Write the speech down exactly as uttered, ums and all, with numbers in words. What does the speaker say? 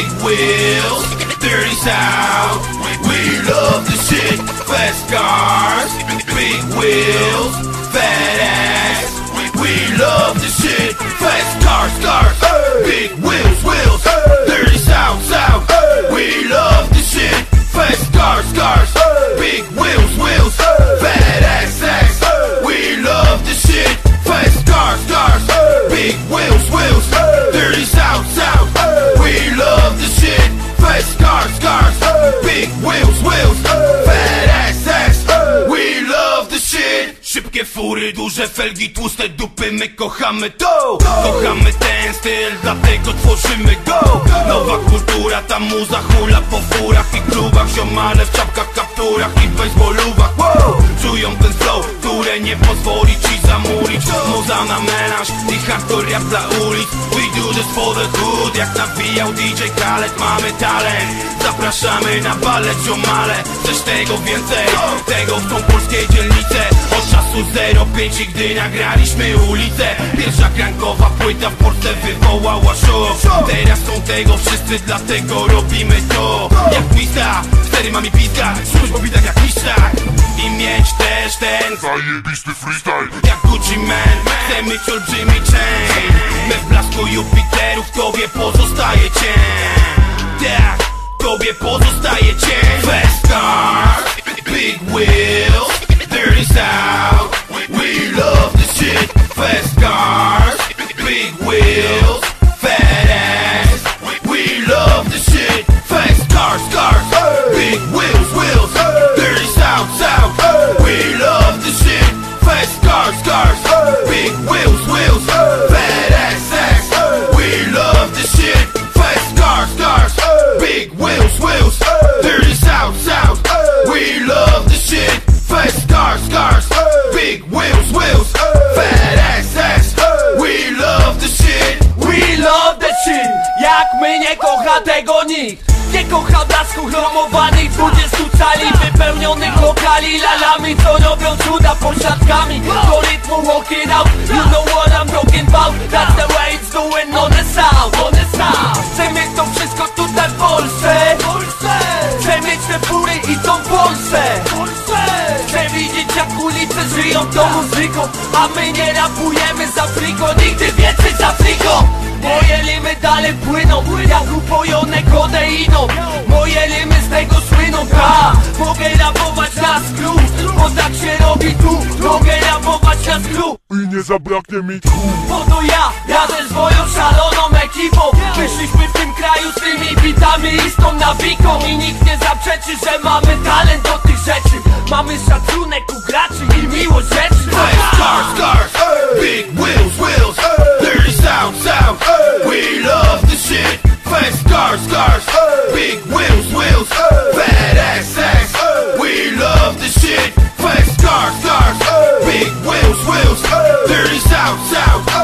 big wheels, dirty south. We love the shit, fast cars, big wheels, fat ass. We love the shit, fast cars, cars, big wheels, wheels, dirty south, south. We love the shit, fast cars, cars, big wheels, wheels, fat ass, ass. We love the shit, fast cars, cars, big wheels, wheels, dirty south, south. We love the shit, fast cars, cars, big wheels, wheels, fat ass, ass. We love the shit. Szybkie fury, duże felgi, tłuste dupy, my kochamy to. Kochamy ten styl, dlatego tworzymy go. Nowa kultura, ta muza hula po furach i klubach. Ziomale w czapkach, kapturach i baseballówach, wow. Czują ten flow, które nie pozwoli ci zamurić. Muza na melanż i hardcore rap dla ulic. We do this for the hood, jak nawijał D J Khaled. Mamy talent, zapraszamy na balet, ziomale. Chcesz tego więcej, tego chcą polskie dzielnice. Od czasu zero pięć, gdy nagraliśmy ulicę. Pierwsza krankowa płyta w Polsce wywołała szok. Teraz są tego wszyscy, dlatego robimy to. Jak pista, cztery mamy piska, słuchaj po bitach jak liszczak. I mieć też ten zajebisty freestyle jak Gucci Man, chcę mieć olbrzymi chain. We w blasku Jupiterów tobie pozostaje cień. Tak, tobie pozostaje cień. Fast cars, big wheels, dirty south. We love the shit, fast cars, big wheels, fat ass. We love the shit, fast cars, cars, big wheels, wheels, dirty south, south. We love the shit, fast cars, cars, big wheels, wheels, fat ass, ass. We love the shit, fast cars, cars, big wheels, wheels, dirty south, south. We love the shit, fast cars, cars, big wheels, wheels, fat ass, ass. We love the shit, we love the shit. Jak my nie kocha tego nikt. Nie kocha blasku chromowanych dwudziestu cali, wypełnionych lokali lalami, co robią cuda posiadkami. Do rytmu walking out, you know what I'm talking about. That's the way it's doing on the south, on the south. Chcę mieć to wszystko tutaj w Polsce. Chcę mieć te fury i tą Polsce. Chcę widzieć jak ulice żyją tą muzyką, a my nie rapujemy za friko, nigdy więcej za friko. Moje limy dalej płyną, jak upojone kodeiną. Moje limy z tego słyną, ta. Mogę rapować na skrót, bo tak się robi tu. Mogę rapować na skrót i nie zabraknie mi tchu. Bo to ja, razem z moją szaloną ekipą. Wyszliśmy w tym kraju z tymi bitami i z tą nawiką. I nikt nie zaprzeczy, że mamy talent do tych rzeczy. Mamy szacunek u graczy i miłość rzeczy. fast cars, cars, big wheels, wheels, dirty south, south. We love the shit, fast cars, cars, big wheels, wheels, fat ass, ass. We love the shit, fast cars, cars, big wheels, wheels, dirty south, south.